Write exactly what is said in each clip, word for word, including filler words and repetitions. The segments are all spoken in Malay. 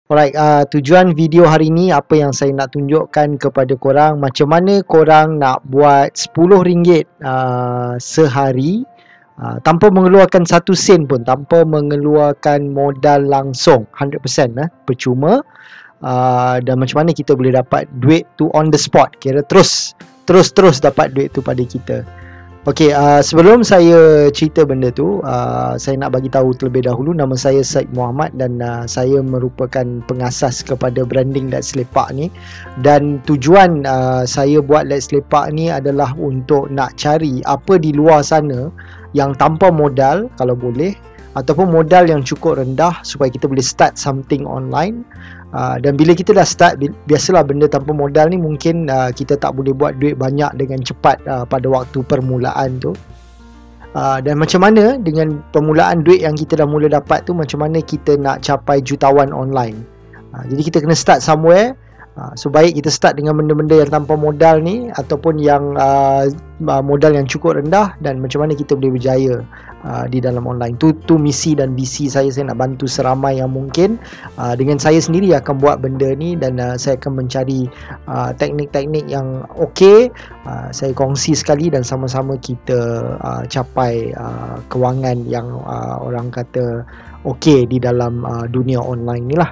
Alright, uh, tujuan video hari ni apa yang saya nak tunjukkan kepada korang, macam mana korang nak buat sepuluh ringgit uh, sehari uh, tanpa mengeluarkan satu sen pun, tanpa mengeluarkan modal langsung one hundred percent eh, percuma. Uh, dan macam mana kita boleh dapat duit tu on the spot, kira terus terus terus dapat duit tu pada kita. Okey, uh, sebelum saya cerita benda tu, uh, saya nak bagi tahu terlebih dahulu, nama saya Syed Muhammad dan uh, saya merupakan pengasas kepada branding Let's Lepak ni. Dan tujuan uh, saya buat Let's Lepak ni adalah untuk nak cari apa di luar sana yang tanpa modal kalau boleh, ataupun modal yang cukup rendah supaya kita boleh start something online. Uh, dan bila kita dah start, biasalah benda tanpa modal ni mungkin uh, kita tak boleh buat duit banyak dengan cepat uh, pada waktu permulaan tu. Uh, dan macam mana dengan permulaan duit yang kita dah mula dapat tu, macam mana kita nak capai jutawan online. Uh, jadi kita kena start somewhere. Uh, so baik kita start dengan benda-benda yang tanpa modal ni, ataupun yang uh, modal yang cukup rendah, dan macam mana kita boleh berjaya uh, di dalam online. Tu tu misi dan visi saya. Saya nak bantu seramai yang mungkin. Uh, dengan saya sendiri akan buat benda ni, dan uh, saya akan mencari uh, teknik-teknik yang okey. Uh, saya kongsi sekali dan sama-sama kita uh, capai uh, kewangan yang uh, orang kata okey di dalam uh, dunia online ni lah.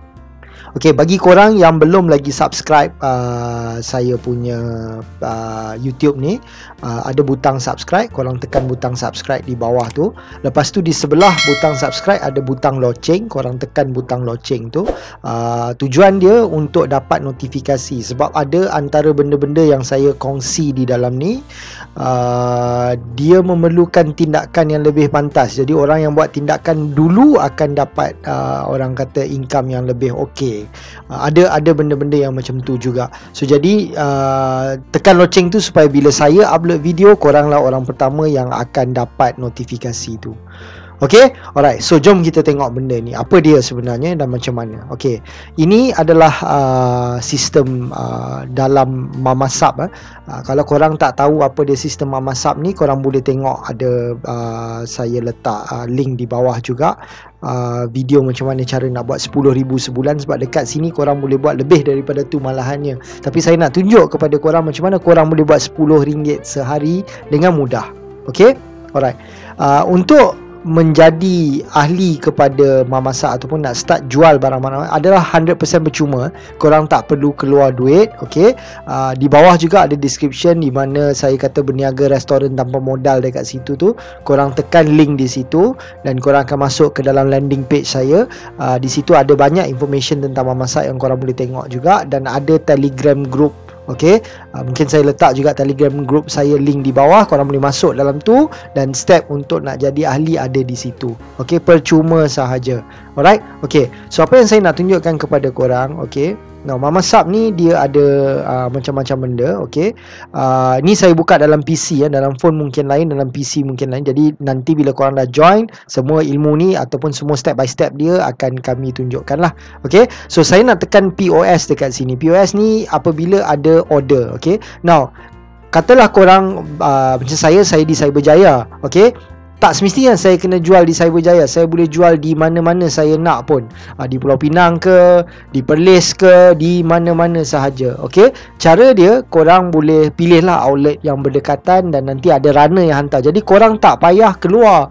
Okey, bagi korang yang belum lagi subscribe uh, saya punya uh, YouTube ni, uh, ada butang subscribe, korang tekan butang subscribe di bawah tu. Lepas tu di sebelah butang subscribe ada butang loceng, korang tekan butang loceng tu. Uh, tujuan dia untuk dapat notifikasi, sebab ada antara benda-benda yang saya kongsi di dalam ni, uh, dia memerlukan tindakan yang lebih pantas. Jadi orang yang buat tindakan dulu akan dapat uh, orang kata income yang lebih okey. Uh, ada ada benda-benda yang macam tu juga. So jadi uh, tekan loceng tu supaya bila saya upload video, koranglah orang pertama yang akan dapat notifikasi tu. Okay, alright. So jom kita tengok benda ni, apa dia sebenarnya dan macam mana. Okay, ini adalah uh, sistem uh, dalam Mamasub. Eh. Uh, kalau korang tak tahu apa dia sistem Mamasub ni, korang boleh tengok ada uh, saya letak uh, link di bawah juga. Uh, video macam mana cara nak buat sepuluh ribu sebulan, sebab dekat sini korang boleh buat lebih daripada tu malahannya. Tapi saya nak tunjuk kepada korang macam mana korang boleh buat sepuluh ringgit sehari dengan mudah. Okay, alright. Uh, untuk menjadi ahli kepada Mamasub ataupun nak start jual barang-barang adalah one hundred percent percuma. Korang tak perlu keluar duit. Okay, uh, di bawah juga ada description di mana saya kata berniaga restoran tanpa modal dekat situ tu. Korang tekan link di situ dan korang akan masuk ke dalam landing page saya. Uh, di situ ada banyak information tentang Mamasub yang korang boleh tengok juga, dan ada Telegram group. Okey, uh, mungkin saya letak juga Telegram group saya link di bawah, korang boleh masuk dalam tu, dan step untuk nak jadi ahli ada di situ. Okey, percuma sahaja. Alright. Okey, so apa yang saya nak tunjukkan kepada korang, okey, now Mamasub ni dia ada uh, macam-macam benda. Okey, uh, ni saya buka dalam P C ya, dalam phone mungkin lain, dalam P C mungkin lain. Jadi nanti bila korang dah join, semua ilmu ni ataupun semua step by step dia akan kami tunjukkan lah. Okey, so saya nak tekan P O S dekat sini. P O S ni apabila ada order. Okey, now katalah korang uh, macam saya, saya di Cyberjaya. Okey, tak semestinya saya kena jual di Cyberjaya. Saya boleh jual di mana-mana saya nak pun. Ha, di Pulau Pinang ke, di Perlis ke, di mana-mana sahaja. Okey, cara dia korang boleh pilihlah outlet yang berdekatan, dan nanti ada runner yang hantar. Jadi korang tak payah keluar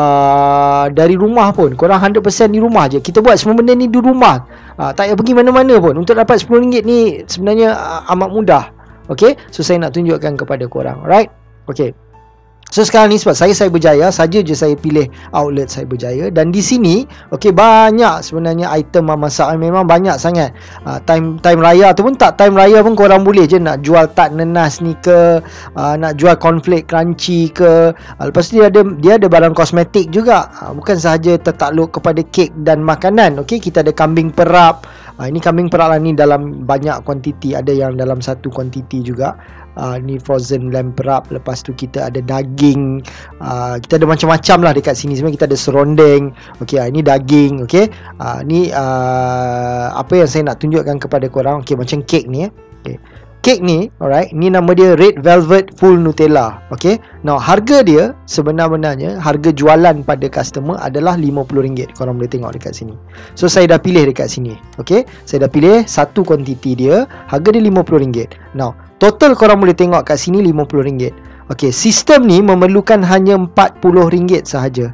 uh, dari rumah pun. Korang one hundred percent di rumah je. Kita buat semua benda ni di rumah. Uh, tak payah pergi mana-mana pun. Untuk dapat sepuluh ringgit ni sebenarnya uh, amat mudah. Okey, so saya nak tunjukkan kepada korang. Alright. Okey. So sekarang ni sebab saya Cyberjaya, saja je saya pilih outlet Cyberjaya, dan di sini okey banyak sebenarnya item Mamasub, memang banyak sangat. Uh, time time raya ataupun tak time raya pun korang boleh je nak jual tak nenas ni ke, uh, nak jual cornflake crunchy ke. Uh, lepas tu dia ada dia ada barang kosmetik juga. Uh, bukan sahaja tertakluk kepada kek dan makanan. Okey, kita ada kambing perap. Uh, ini kambing perap lah, ni dalam banyak kuantiti, ada yang dalam satu kuantiti juga. Uh, ni frozen lamb perap. Lepas tu kita ada daging, uh, kita ada macam-macam lah dekat sini. Sebenarnya kita ada serondeng. Okey, uh, ini daging. Okey, uh, ni uh, apa yang saya nak tunjukkan kepada korang. Okey, macam kek ni eh. Okay. kek ni, alright, ni nama dia Red Velvet Full Nutella. Okay, now harga dia sebenar-benarnya, harga jualan pada customer adalah lima puluh ringgit. Korang boleh tengok dekat sini. So saya dah pilih dekat sini. Okay, saya dah pilih satu kuantiti dia, harga dia lima puluh ringgit. Now total korang boleh tengok kat sini lima puluh ringgit. Okay, sistem ni memerlukan hanya empat puluh ringgit sahaja.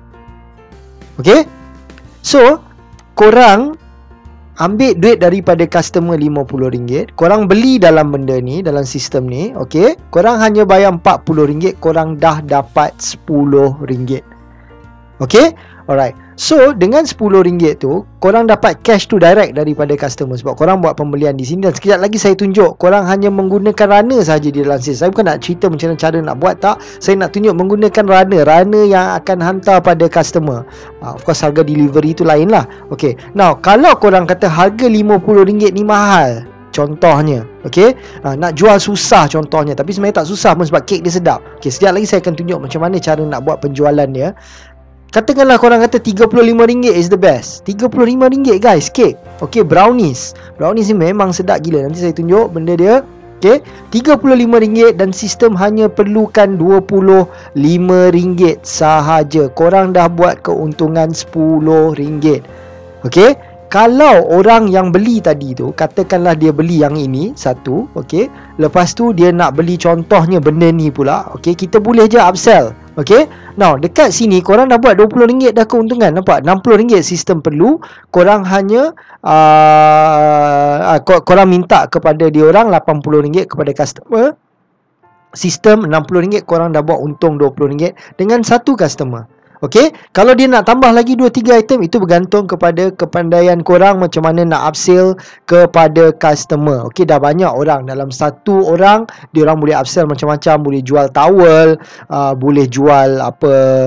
Okay, so korang ambil duit daripada customer lima puluh ringgit, korang beli dalam benda ni, dalam sistem ni, okey, korang hanya bayar empat puluh ringgit, korang dah dapat sepuluh ringgit. Okey? Alright. So, dengan sepuluh ringgit tu, korang dapat cash tu direct daripada customer sebab korang buat pembelian di sini. Dan sekejap lagi saya tunjuk, korang hanya menggunakan runner saja di dalam sistem. Saya bukan nak cerita macam mana cara nak buat, tak. Saya nak tunjuk menggunakan runner, runner yang akan hantar pada customer. uh, Of course, harga delivery tu lain lah. Okay, now, kalau korang kata harga lima puluh ringgit ni mahal, contohnya, okay, uh, nak jual susah contohnya, tapi sebenarnya tak susah pun sebab kek dia sedap. Okay, sekejap lagi saya akan tunjuk macam mana cara nak buat penjualan dia. Katakanlah korang kata tiga puluh lima ringgit is the best. tiga puluh lima ringgit guys, kek. Okay, brownies. Brownies ni memang sedap gila. Nanti saya tunjuk benda dia. Okay, tiga puluh lima ringgit dan sistem hanya perlukan dua puluh lima ringgit sahaja. Korang dah buat keuntungan sepuluh ringgit. Okay, kalau orang yang beli tadi tu, katakanlah dia beli yang ini satu, okey, lepas tu dia nak beli contohnya benda ni pula, okey, kita boleh je upsell. Okey, now dekat sini korang dah buat dua puluh ringgit dah keuntungan. Nampak, enam puluh ringgit sistem perlu, korang hanya uh, uh, korang minta kepada dia orang lapan puluh ringgit kepada customer. Sistem enam puluh ringgit, korang dah buat untung dua puluh ringgit dengan satu customer. Okey, kalau dia nak tambah lagi dua tiga item, itu bergantung kepada kepandaian korang macam mana nak upsell kepada customer. Okey, dah banyak orang, dalam satu orang dia orang boleh upsell macam-macam, boleh jual towel, uh, boleh jual apa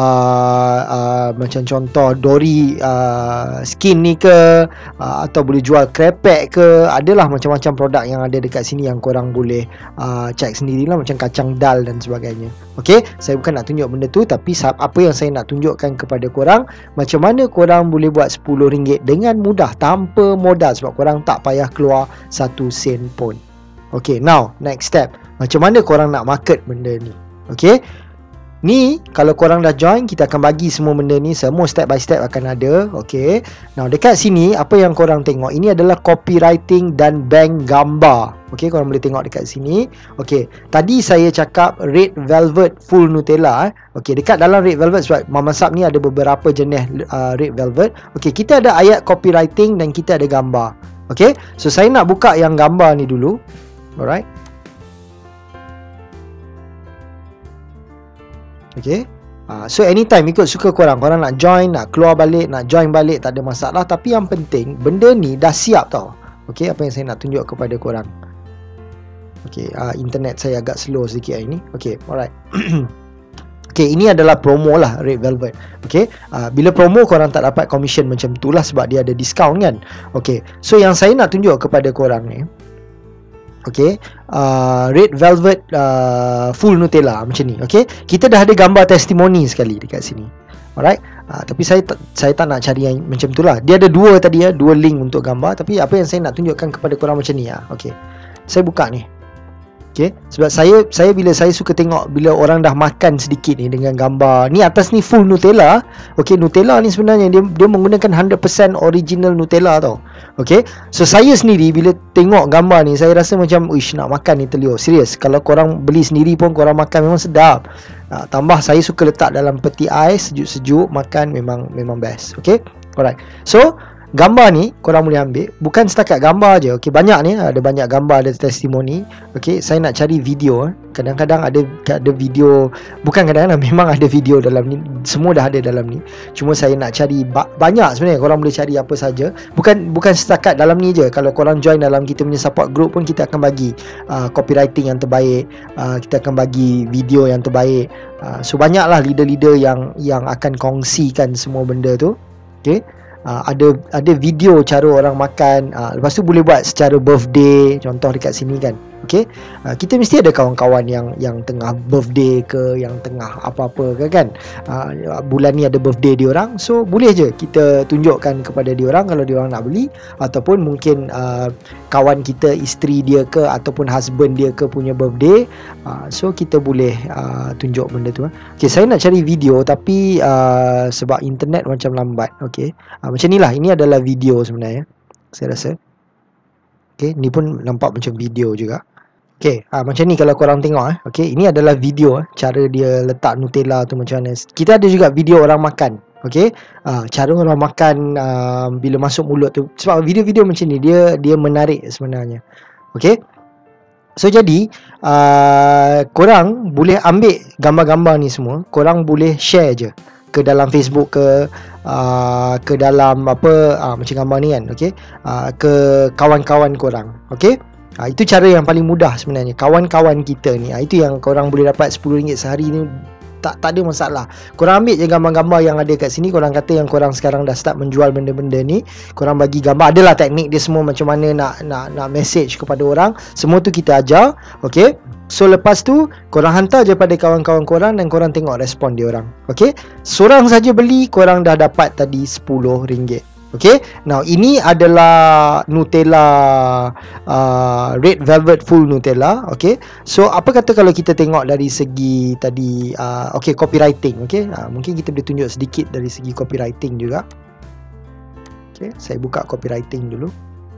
uh, uh, macam contoh Dori uh, skin ni ke, uh, atau boleh jual krepek ke. Adalah macam-macam produk yang ada dekat sini yang korang boleh uh, check sendirilah, macam kacang dal dan sebagainya. Okey, saya bukan nak tunjuk benda tu, tapi apa yang saya nak tunjukkan kepada korang, macam mana korang boleh buat sepuluh ringgit dengan mudah tanpa modal, sebab korang tak payah keluar satu sen pun. Okay, now next step, macam mana korang nak market benda ni. Okay, ni kalau korang dah join, kita akan bagi semua benda ni, semua step by step akan ada. Okay, now dekat sini apa yang korang tengok, ini adalah copywriting dan bank gambar. Okay, korang boleh tengok dekat sini. Okay, tadi saya cakap Red Velvet Full Nutella. Eh. Okay, dekat dalam Red Velvet, sebab Mama Sap ni ada beberapa jenis uh, Red Velvet. Okay, kita ada ayat copywriting dan kita ada gambar. Okay, so saya nak buka yang gambar ni dulu. Alright. Okay, uh, so anytime ikut suka korang. Korang nak join, nak keluar balik, nak join balik, tak ada masalah. Tapi yang penting, benda ni dah siap tau. Okay, apa yang saya nak tunjuk kepada korang. Okay, uh, internet saya agak slow sedikit hari ni. Okay, alright. Okay, ini adalah promo lah Red Velvet. Okay, uh, bila promo korang tak dapat commission macam tu lah, sebab dia ada discount kan. Okay, so yang saya nak tunjuk kepada korang ni, okay, uh, Red Velvet uh, Full Nutella macam ni. Okay, kita dah ada gambar testimoni sekali dekat sini. Alright, uh, tapi saya saya tak nak cari yang macam tu lah. Dia ada dua tadi ya, dua link untuk gambar. Tapi apa yang saya nak tunjukkan kepada korang macam ni ya. Okay, saya buka ni. Okay, sebab saya saya bila saya suka tengok bila orang dah makan sedikit ni dengan gambar. Ni atas ni full Nutella. Okay, Nutella ni sebenarnya dia dia menggunakan one hundred percent original Nutella tau. Okay, so saya sendiri bila tengok gambar ni, saya rasa macam uish, nak makan ni telur. Serius, kalau korang beli sendiri pun korang makan memang sedap. uh, Tambah saya suka letak dalam peti ais, sejuk-sejuk makan, memang memang best. Okay, alright. So gambar ni korang boleh ambil, bukan setakat gambar je. Okey, banyak ni, ada banyak gambar, ada testimoni. Okey, saya nak cari video. Kadang-kadang ada ada video, bukan kadang-kadang, memang ada video dalam ni. Semua dah ada dalam ni. Cuma saya nak cari ba- banyak sebenarnya. Korang boleh cari apa saja. Bukan bukan setakat dalam ni je. Kalau korang join dalam kita punya support group pun, kita akan bagi uh, copywriting yang terbaik. Uh, kita akan bagi video yang terbaik. Uh, so banyaklah leader-leader yang yang akan kongsikan semua benda tu. Okey. Uh, ada ada video cara orang makan. uh, Lepas tu boleh buat secara birthday, contoh dekat sini kan. Okey, uh, kita mesti ada kawan-kawan yang yang tengah birthday ke, yang tengah apa-apa ke kan. Uh, bulan ni ada birthday diorang, so boleh je kita tunjukkan kepada diorang kalau diorang nak beli, ataupun mungkin uh, kawan kita, isteri dia ke ataupun husband dia ke punya birthday, uh, so kita boleh uh, tunjuk benda tu. Okey, saya nak cari video tapi uh, sebab internet macam lambat. Okey, uh, macam ni lah, ini adalah video sebenarnya saya rasa. Okey, ni pun nampak macam video juga. Okey, ah, macam ni kalau korang tengok eh. Okey, ini adalah video eh, cara dia letak Nutella tu macam mana. Kita ada juga video orang makan. Okey, ah, cara orang makan ah, bila masuk mulut tu. Sebab video-video macam ni dia dia menarik sebenarnya. Okey. So jadi ah, korang boleh ambil gambar-gambar ni semua, korang boleh share je ke dalam Facebook ke uh, ke dalam apa uh, macam gambar ni kan. Okey, uh, ke kawan-kawan korang. Okey, uh, itu cara yang paling mudah sebenarnya. Kawan-kawan kita ni, uh, itu yang korang boleh dapat sepuluh ringgit sehari ni. Tak, tak ada masalah. Korang ambil je gambar-gambar yang ada kat sini. Korang kata yang korang sekarang dah start menjual benda-benda ni, korang bagi gambar. Adalah teknik dia semua, macam mana nak nak nak message kepada orang. Semua tu kita ajar. Okey, so lepas tu korang hantar je pada kawan-kawan korang dan korang tengok respon dia orang. Okey, seorang saja beli korang dah dapat tadi sepuluh ringgit. Okey, now ini adalah Nutella uh, Red Velvet Full Nutella. Okey, so apa kata kalau kita tengok dari segi tadi uh, okey, copywriting. Okey, uh, mungkin kita boleh tunjuk sedikit dari segi copywriting juga. Okey, saya buka copywriting dulu.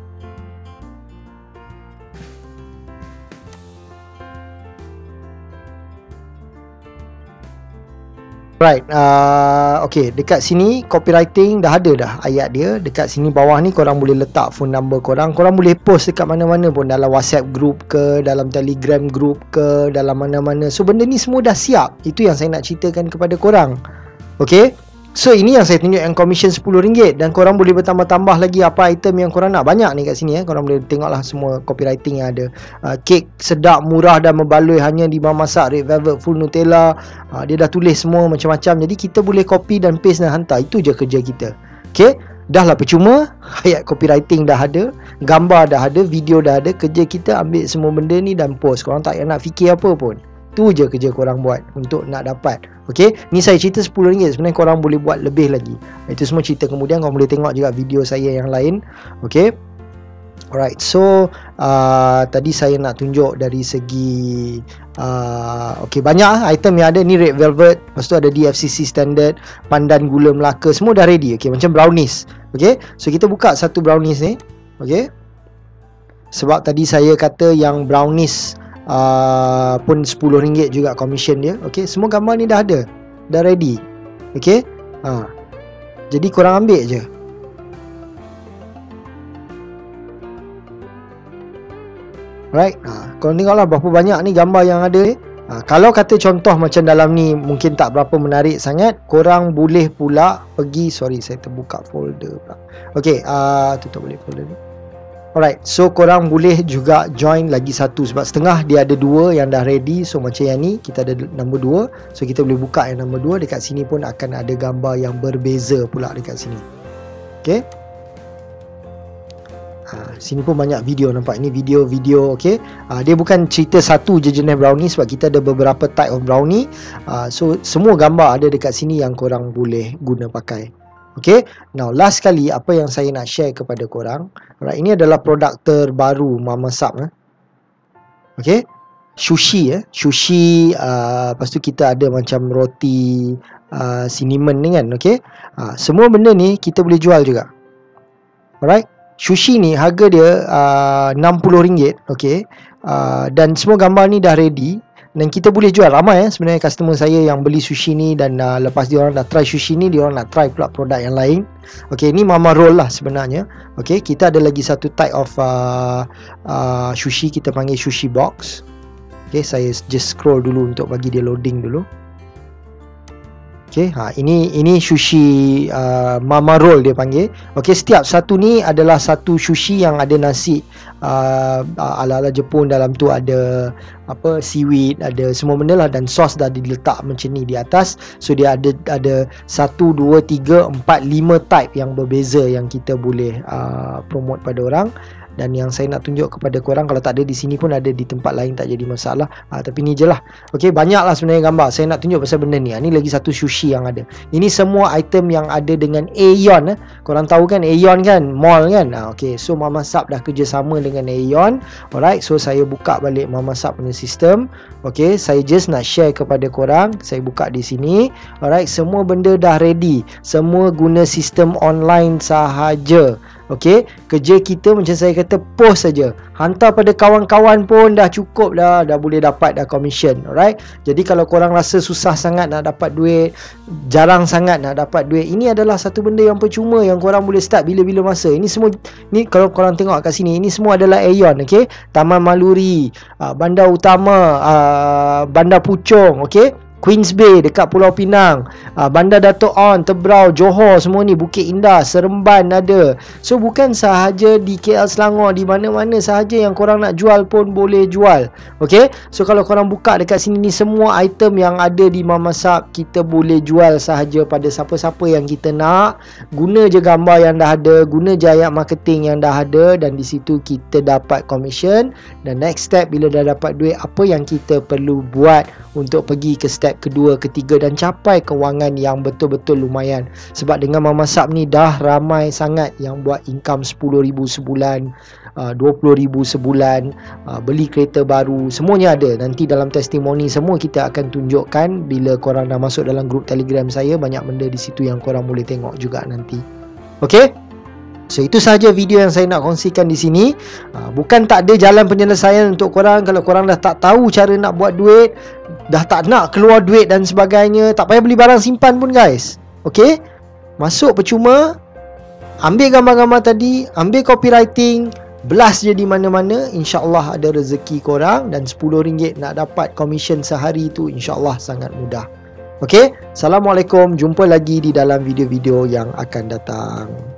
Right, uh, okay, dekat sini copywriting dah ada dah ayat dia. Dekat sini bawah ni korang boleh letak phone number korang. Korang boleh post dekat mana-mana pun, dalam WhatsApp group ke, dalam Telegram group ke, dalam mana-mana. So benda ni semua dah siap. Itu yang saya nak ceritakan kepada korang. Okay, so ini yang saya tunjuk yang commission sepuluh ringgit. Dan korang boleh bertambah-tambah lagi apa item yang korang nak. Banyak ni kat sini eh. Korang boleh tengoklah semua copywriting yang ada. uh, Kek sedap, murah dan membaloi hanya di Mama Masak Red Velvet Full Nutella. uh, Dia dah tulis semua macam-macam. Jadi kita boleh copy dan paste dan hantar. Itu je kerja kita. Okay, dah lah percuma. Ayat copywriting dah ada, gambar dah ada, video dah ada. Kerja kita ambil semua benda ni dan post. Korang tak payah nak fikir apa pun. Tu je kerja korang buat untuk nak dapat. Okey, ni saya cerita sepuluh ringgit. Sebenarnya korang boleh buat lebih lagi. Itu semua cerita kemudian. Korang boleh tengok juga video saya yang lain. Okey, alright, so uh, tadi saya nak tunjuk dari segi uh, okey, banyak item yang ada. Ni Red Velvet, lepas tu ada D F C C Standard, Pandan Gula Melaka, semua dah ready. Okey, macam brownies. Okey, so kita buka satu brownies ni. Okey, sebab tadi saya kata yang brownies Uh, pun sepuluh ringgit juga commission dia. Okey, semua gambar ni dah ada, dah ready. Okey, ha. Jadi korang ambil je. Right, ha. Korang tengoklah berapa banyak ni gambar yang ada ni. ha. Kalau kata contoh macam dalam ni mungkin tak berapa menarik sangat, korang boleh pula pergi, sorry saya terbuka folder pula. Okey, uh, tutup boleh folder ni. Alright, so korang boleh juga join lagi satu, sebab setengah dia ada dua yang dah ready. So macam yang ni, kita ada nombor dua. So kita boleh buka yang nombor dua. Dekat sini pun akan ada gambar yang berbeza pula dekat sini. Okay, ha, sini pun banyak video, nampak ni video-video. Okay, ha, dia bukan cerita satu je jenis brownie, sebab kita ada beberapa type of brownie. ha, So semua gambar ada dekat sini yang korang boleh guna pakai. Okay, now last kali apa yang saya nak share kepada korang. Alright, ini adalah produk terbaru Mama Masak. eh. Okay, sushi eh, sushi. Uh, lepas tu kita ada macam roti uh, cinnamon ni kan. Okay, uh, semua benda ni kita boleh jual juga. Alright, sushi ni harga dia uh, enam puluh ringgit. Okay, uh, dan semua gambar ni dah ready. Dan kita boleh jual. Ramai eh, sebenarnya customer saya yang beli sushi ni. Dan uh, lepas dia orang dah try sushi ni, dia orang nak try pula produk yang lain. Okay, ni Mama Roll lah sebenarnya. Okay, kita ada lagi satu type of uh, uh, sushi. Kita panggil sushi box. Okay, saya just scroll dulu untuk bagi dia loading dulu. Okay, ha, ini ini sushi uh, Mama Roll dia panggil. Okay, setiap satu ni adalah satu sushi yang ada nasi uh, ala-ala Jepun. Dalam tu ada apa seaweed, ada semua benda lah, dan sos dah diletak macam ni di atas. So dia ada ada satu, dua, tiga, empat, lima type yang berbeza yang kita boleh uh, promote pada orang. Dan yang saya nak tunjuk kepada korang, kalau tak ada di sini pun ada di tempat lain, tak jadi masalah. ha, Tapi ni je lah. Ok, banyak lah sebenarnya gambar. Saya nak tunjuk pasal benda ni. ha, Ni lagi satu sushi yang ada. Ini semua item yang ada dengan Aeon. eh. Korang tahu kan Aeon kan, mall kan. ha, Ok, so Mama Sap dah kerjasama dengan Aeon. Alright, so saya buka balik Mama Sap punya sistem. Ok, saya just nak share kepada korang. Saya buka di sini. Alright, semua benda dah ready. Semua guna sistem online sahaja. Okey, kerja kita macam saya kata, post saja. Hantar pada kawan-kawan pun dah cukup dah, dah boleh dapat dah commission. Alright. Jadi kalau korang rasa susah sangat nak dapat duit, jarang sangat nak dapat duit, ini adalah satu benda yang percuma yang korang boleh start bila-bila masa. Ini semua ni kalau korang tengok kat sini, ini semua adalah Aeon, okey. Taman Maluri, Bandar Utama, Bandar Puchong, okey. Queens Bay dekat Pulau Pinang, uh, Bandar Dato' On, Tebrau, Johor, semua ni, Bukit Indah, Seremban ada. So bukan sahaja di K L Selangor, di mana-mana sahaja yang korang nak jual pun boleh jual. Okay, so kalau korang buka dekat sini ni, semua item yang ada di Mama Sap kita boleh jual sahaja pada siapa-siapa yang kita nak. Guna je gambar yang dah ada, guna je ayat marketing yang dah ada, dan di situ kita dapat commission. Dan next step, bila dah dapat duit, apa yang kita perlu buat untuk pergi ke step kedua, ketiga, dan capai kewangan yang betul-betul lumayan. Sebab dengan Mama Sap ni dah ramai sangat yang buat income sepuluh ribu sebulan, dua puluh ribu sebulan, beli kereta baru, semuanya ada. Nanti dalam testimoni semua kita akan tunjukkan. Bila korang dah masuk dalam grup Telegram saya, banyak benda di situ yang korang boleh tengok juga nanti. Okay? So itu sahaja video yang saya nak kongsikan di sini. Bukan tak ada jalan penyelesaian untuk korang. Kalau korang dah tak tahu cara nak buat duit, dah tak nak keluar duit dan sebagainya, tak payah beli barang simpan pun guys. Okay, masuk percuma, ambil gambar-gambar tadi, ambil copywriting, blast je di mana-mana. InsyaAllah ada rezeki korang. Dan sepuluh ringgit nak dapat commission sehari tu InsyaAllah sangat mudah. Okay, Assalamualaikum. Jumpa lagi di dalam video-video yang akan datang.